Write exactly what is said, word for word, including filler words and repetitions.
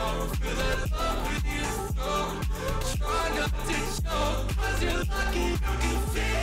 Feel that love with you, so try not to show, 'cause you're lucky you can feel